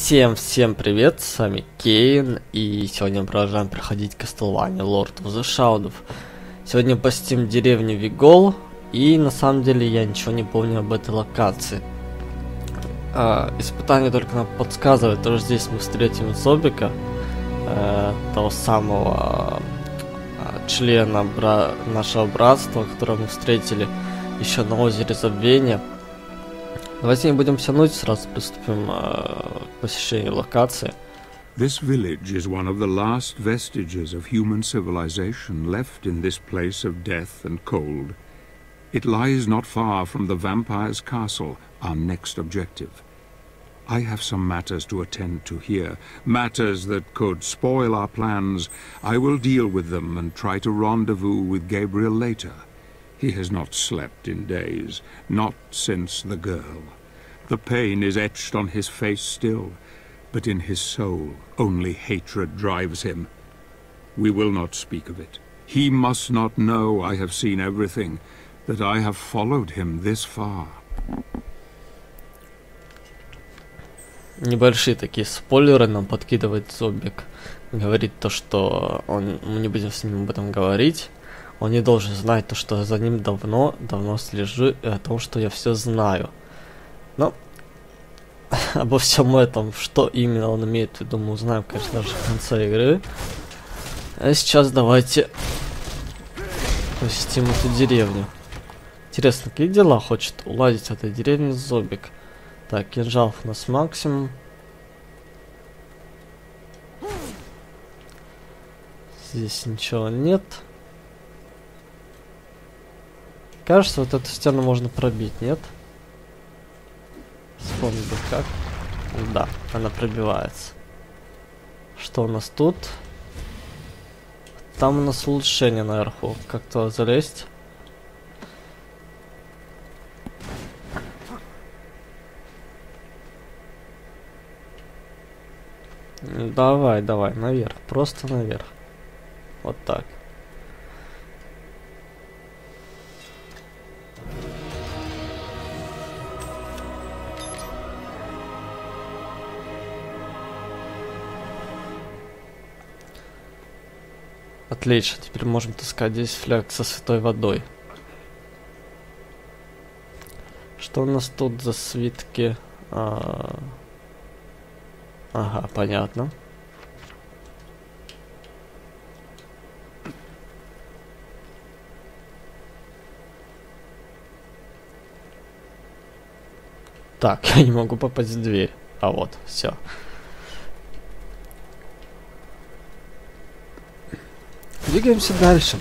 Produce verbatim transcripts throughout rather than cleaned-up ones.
Всем-всем привет, с вами Кейн, и сегодня мы продолжаем проходить Castlevania Lord of the Shadow. Сегодня посетим деревню Вигол, и на самом деле я ничего не помню об этой локации. А, испытание только нам подсказывает, что здесь мы встретим Зобика, э, того самого э, члена бра нашего братства, которого мы встретили еще на озере Забвения. Давайте не будем тянуть, сразу приступим э, к посещению локации. This village is one of the last vestiges of human civilization left in this place of death and cold. It lies not far from the vampire's castle, our next objective. I have some matters to attend to here, matters that could spoil our plans. I will deal with them and try to rendezvous with Gabriel later. He has not slept in days, not since the girl. The pain is etched on his face still, but in his soul only hatred drives him. We will not speak of it. He must not know I have seen everything, that I have followed him this far. Небольшие такие спойлеры нам подкидывает Зобик. Говорит то, что он, мы не будем с ним об этом говорить. Он не должен знать то, что за ним давно, давно слежу, и о том, что я все знаю. Но обо всем этом, что именно он имеет в виду, мы узнаем, конечно же, в конце игры. А сейчас давайте посетим эту деревню. Интересно, какие дела хочет уладить в этой деревне Зобик? Так, кинжалов у нас максимум. Здесь ничего нет. Кажется, вот эту стену можно пробить, нет? Вспомнил бы как. Да, она пробивается. Что у нас тут? Там у нас улучшение наверху. Как-то залезть. Давай, давай, наверх. Просто наверх. Вот так. Отлично, теперь можем таскать здесь фляг со святой водой. Что у нас тут за свитки? А... Ага, понятно. Так, я не могу попасть в дверь. А вот, все. Двигаемся дальше.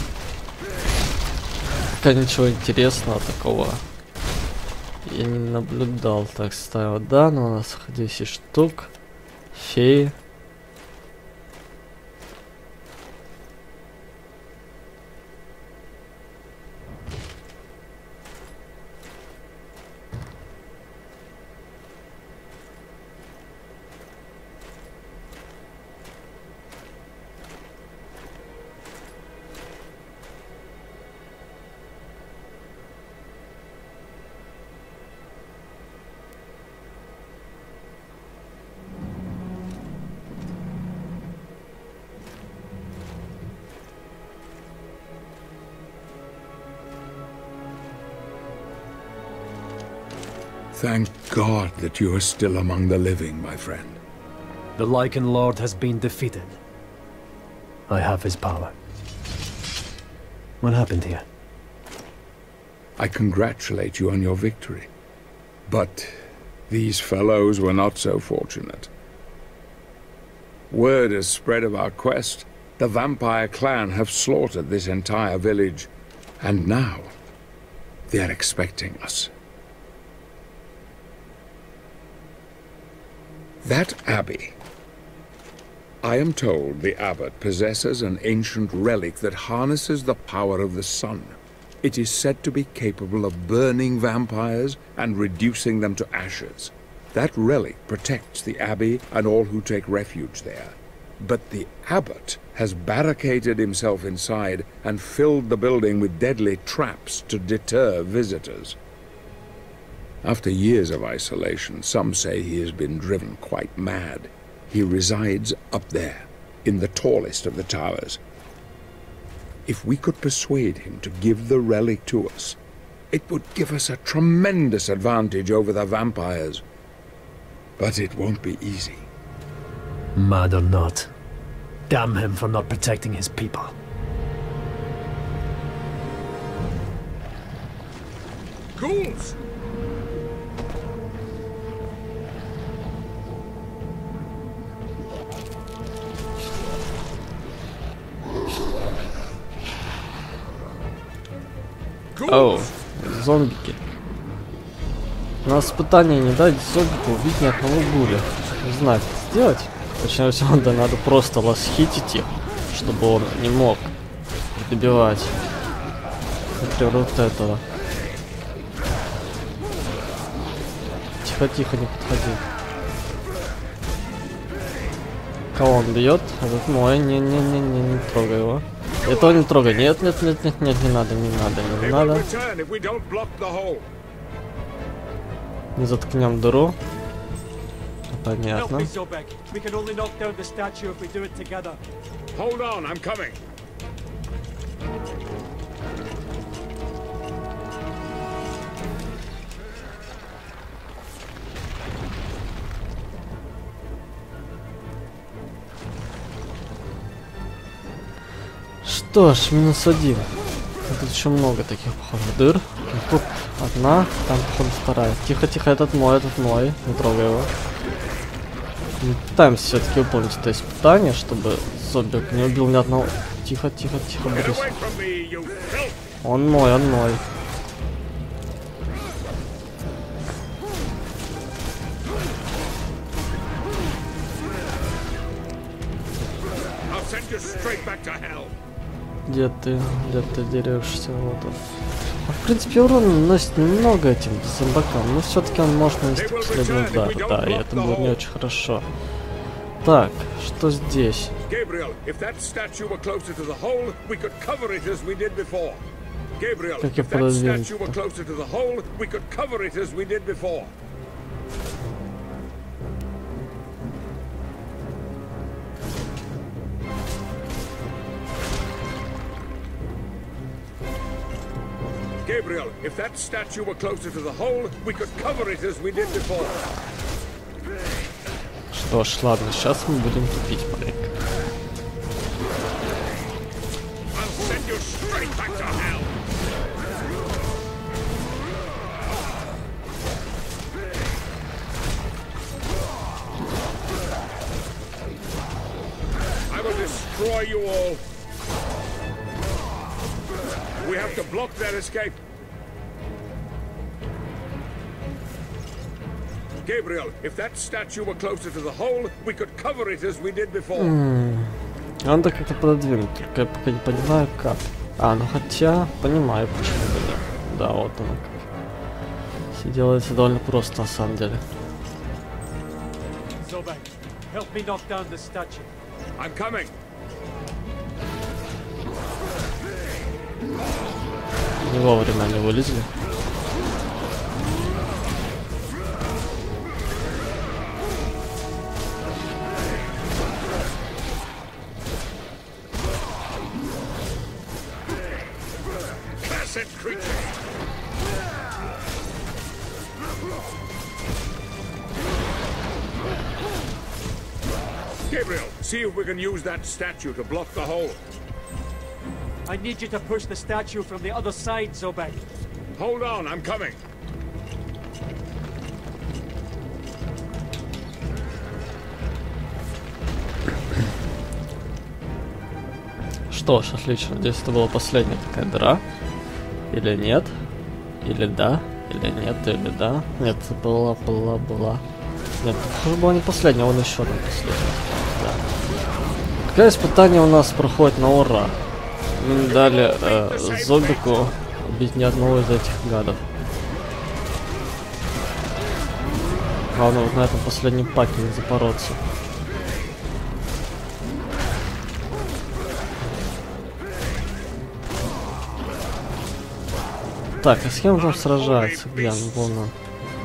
Пока ничего интересного такого я не наблюдал. Так, ставь вода, но у нас десять штук. Феи. Thank God that you are still among the living, my friend. The Lycan Lord has been defeated. I have his power. What happened here? I congratulate you on your victory. But these fellows were not so fortunate. Word has spread of our quest. The vampire clan have slaughtered this entire village. And now, they are expecting us. That abbey. I am told the abbot possesses an ancient relic that harnesses the power of the sun. It is said to be capable of burning vampires and reducing them to ashes. That relic protects the abbey and all who take refuge there. But the abbot has barricaded himself inside and filled the building with deadly traps to deter visitors. After years of isolation, some say he has been driven quite mad. He resides up there, in the tallest of the towers. If we could persuade him to give the relic to us, it would give us a tremendous advantage over the vampires. But it won't be easy. Mad or not, damn him for not protecting his people. Ghouls! Оу, зомбики. У нас испытание не дать зомбику убить ни одного гуля. Не знаю, как сделать. Точнее всего, да надо просто ласхитить их, чтобы он не мог добивать. Например, вот этого. Тихо-тихо, не подходи. Кого он бьет? Этот мой. Не-не-не-не, не трогай его. Этого не трогай. Нет, нет, нет, нет, нет, не надо, не надо, не надо. Не заткнем дыру. Понятно. Что ж, минус один. Тут еще много таких, похоже, дыр. Тут одна, там, походу, вторая. Тихо-тихо, этот мой, этот мой. Не трогай его. Мы пытаемся все-таки выполнить это испытание, чтобы зомбик не убил ни одного. Тихо-тихо-тихо, Борис. Он мой, он мой. Где ты? Где ты дерешься? Вот он. А, в принципе, урон наносит немного этим зомбакам, но все-таки он может нанести последний удар. Да, и это будет не очень хорошо. Так, что здесь? Как я пододвинуть? Gabriel, if that statue were closer to the hole, we could cover it as we did before. Что ж, ладно, сейчас мы будем тупить маленько. I'll send you straight back to hell. I will destroy you all. We have to block their escape. Gabriel, if that statue were closer to the hole, we could cover it as we did before. Mm. Надо как-то пододвинуть, только я пока не понимаю как. А, ну хотя, понимаю почему бы да. Да, вот оно как. Все делается довольно просто на самом деле. Zobek, help me knock down the statue. I'm coming. Не вовремя они вылезли. Gabriel, see if we can use that statue to block the hole. I need you to push the statue from the other side, Zobek. Hold on, I'm coming. Что ж, отлично. Здесь это была последняя такая дыра. Или нет? Или да? Или нет? Или да? Нет, была, была, была. Нет, похоже, была не последняя, вон еще одна последняя. Да. Такое испытание у нас проходит на ура. Мы не дали э, зомбику убить ни одного из этих гадов. Главное вот на этом последнем паке не запороться. Так, а с кем там сражается? Где он? Вон он.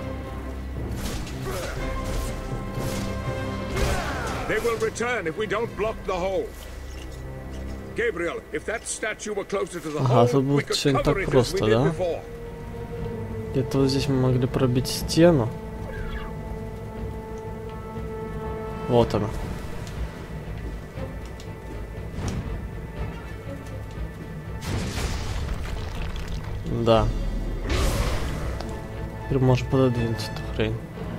They will return if we don't block the hole. Gabriel, if that statue were closer to the Ага, hole, тут we будет could все не cover так it as we просто, did да? before. Где-то вот здесь мы могли пробить стену. Вот она. Да. Теперь можем пододвинуть эту хрень.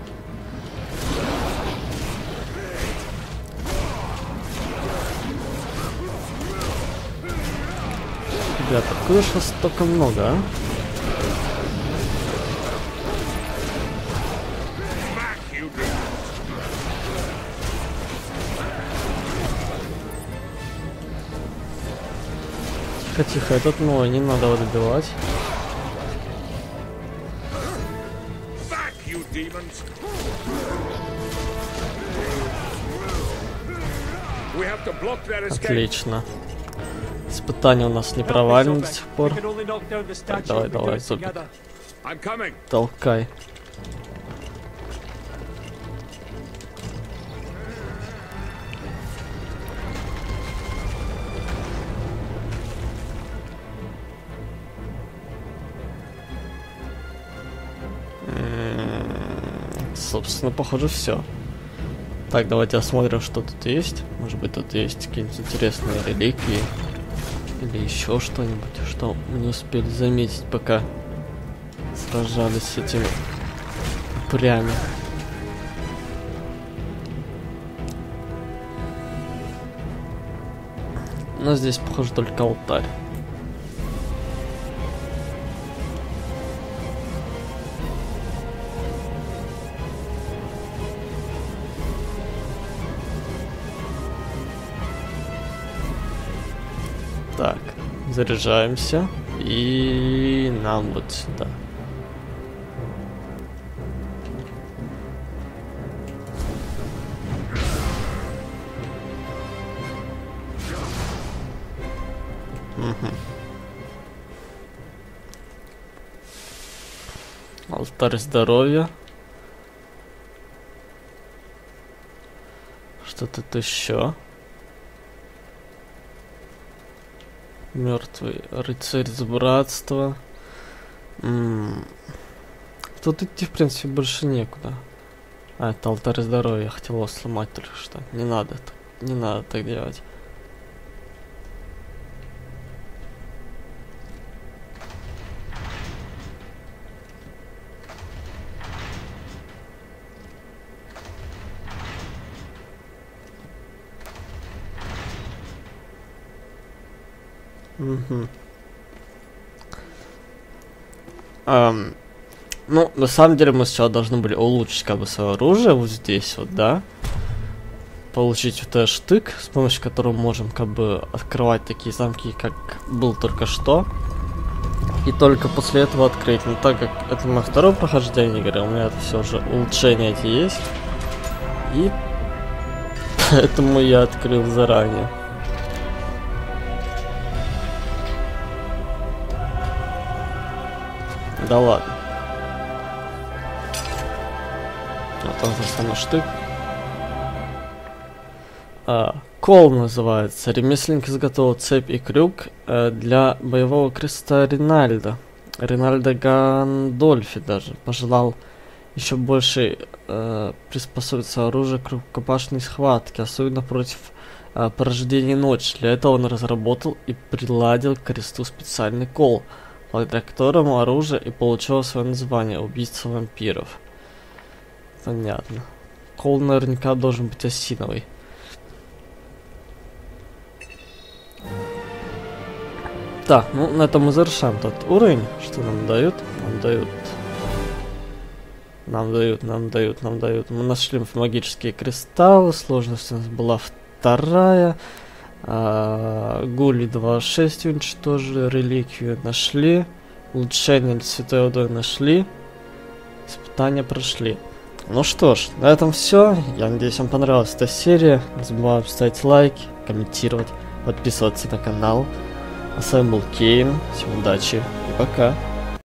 Ребята, откуда ж вас столько много, а? Тихо, этот мой, не надо его добивать. Отлично. Испытание у нас не провалено до сих пор. Так, давай, давай, Зубик. Толкай. Собственно, похоже, все. Так, давайте осмотрим, что тут есть. Может быть, тут есть какие-нибудь интересные реликвии. Или еще что-нибудь, что мы не успели заметить, пока сражались с этими упырями. Но здесь, похоже, только алтарь. Так, заряжаемся. И нам вот сюда. Угу. Алтарь здоровья. Что тут еще? Мертвый рыцарь из братства. М-м. Тут идти, в принципе, больше некуда. А, это алтарь здоровья. Я хотел его сломать только что. Не надо. Не надо так делать. Угу. Um, ну, на самом деле мы сначала должны были улучшить как бы свое оружие вот здесь вот, да? Получить вот этот штык, с помощью которого можем как бы открывать такие замки, как был только что. И только после этого открыть. Но так как это мое второе прохождение игры, у меня это все уже улучшения эти есть. И поэтому я открыл заранее. Да ладно. Вот он за самый штык. А, кол называется. Ремесленник изготовил цепь и крюк э, для боевого креста Ринальда. Ринальда Гандольфи даже пожелал еще больше э, приспособиться оружию к рукопашной схватке, особенно против э, порождения ночи. Для этого он разработал и приладил к кресту специальный кол, благодаря которому оружие и получило свое название — убийца вампиров. Понятно. Кол наверняка должен быть осиновый. Так, ну на этом мы завершаем тот уровень. Что нам дают? Нам дают... Нам дают, нам дают, нам дают. Мы нашли магические кристаллы. Сложность у нас была вторая. А, Гули два шесть уничтожили, реликвию нашли, улучшение святой водой нашли, испытания прошли. Ну что ж, на этом все. Я надеюсь, вам понравилась эта серия. Не забываем ставить лайки, комментировать, подписываться на канал. А с вами был Кейн. Всем удачи и пока.